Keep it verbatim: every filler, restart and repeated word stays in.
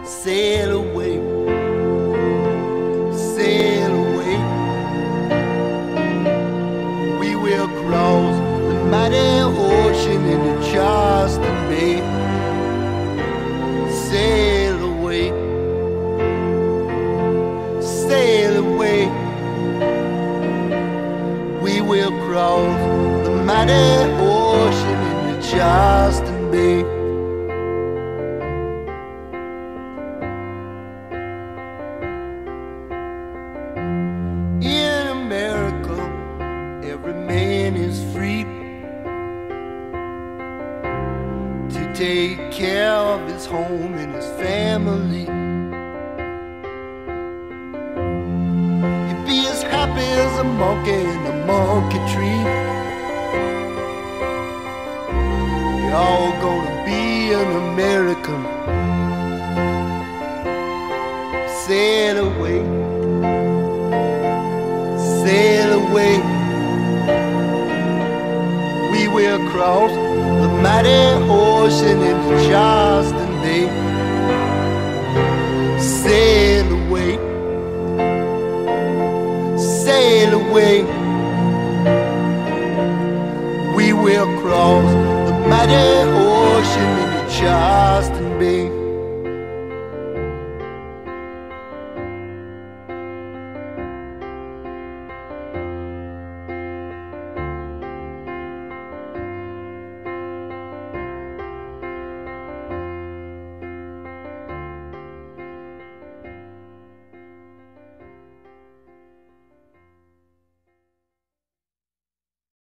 Sail away, sail away. We will cross the mighty ocean into Charleston Bay. Sail away, sail away. We will cross the mighty ocean into Charleston Bay. In America, every man is free to take care of his home and his family. Be as happy as a monkey in a monkey tree. You're all gonna be an American. Sail away, sail away. We will cross the mighty ocean into Charleston Bay. Sail away, sail away. We will cross the mighty ocean into Charleston Bay.